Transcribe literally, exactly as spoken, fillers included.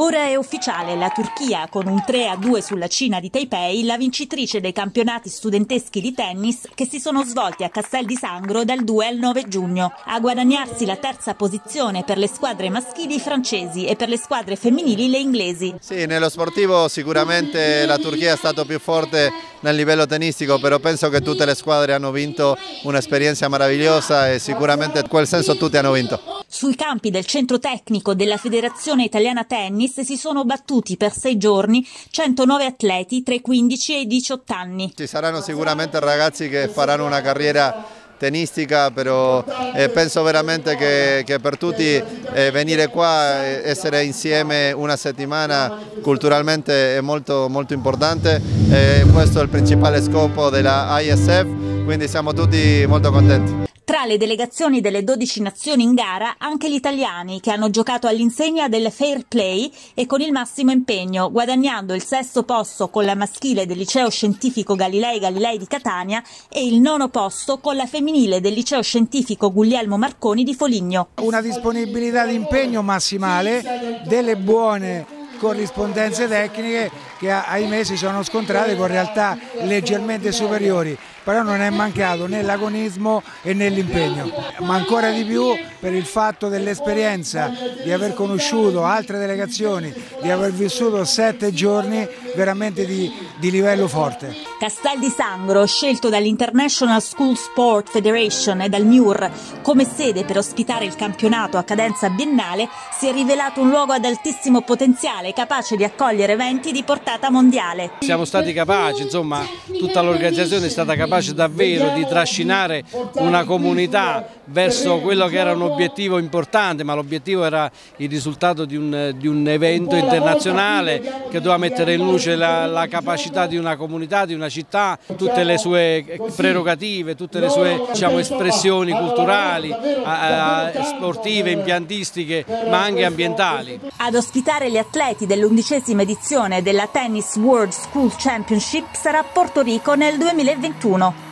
Ora è ufficiale, la Turchia con un tre a due sulla Cina di Taipei, la vincitrice dei campionati studenteschi di tennis che si sono svolti a Castel di Sangro dal due al nove giugno. A guadagnarsi la terza posizione per le squadre maschili francesi e per le squadre femminili le inglesi. Sì, nello sportivo sicuramente la Turchia è stato più forte nel livello tennistico, però penso che tutte le squadre hanno vinto un'esperienza meravigliosa e sicuramente in quel senso tutti hanno vinto. Sui campi del centro tecnico della Federazione Italiana Tennis si sono battuti per sei giorni centonove atleti tra i quindici e i diciotto anni. Ci saranno sicuramente ragazzi che faranno una carriera tennistica, però eh, penso veramente che, che per tutti eh, venire qua e essere insieme una settimana culturalmente è molto, molto importante, eh, questo è il principale scopo della I S F, quindi siamo tutti molto contenti. Tra le delegazioni delle dodici nazioni in gara anche gli italiani che hanno giocato all'insegna del fair play e con il massimo impegno, guadagnando il sesto posto con la maschile del liceo scientifico Galilei Galilei di Catania e il nono posto con la femminile del liceo scientifico Guglielmo Marconi di Foligno. Una disponibilità di impegno massimale, delle buone corrispondenze tecniche che ahimè si sono scontrate con realtà leggermente superiori, però non è mancato né l'agonismo e né l'impegno, ma ancora di più per il fatto dell'esperienza di aver conosciuto altre delegazioni, di aver vissuto sette giorni veramente di, di livello forte. Castel di Sangro, scelto dall'International School Sport Federation e dal M I U R come sede per ospitare il campionato a cadenza biennale, si è rivelato un luogo ad altissimo potenziale, capace di accogliere eventi di portata mondiale. Siamo stati capaci, insomma, tutta l'organizzazione è stata capace davvero di trascinare una comunità verso quello che era un obiettivo importante, ma l'obiettivo era il risultato di un, di un evento internazionale che doveva mettere in luce la, la capacità di una comunità, di una città, tutte le sue prerogative, tutte le sue, diciamo, espressioni culturali, a, a, sportive, impiantistiche, ma anche ambientali. Ad ospitare gli atleti dell'undicesima edizione della Tennis World School Championship sarà Porto Rico nel duemilaventuno.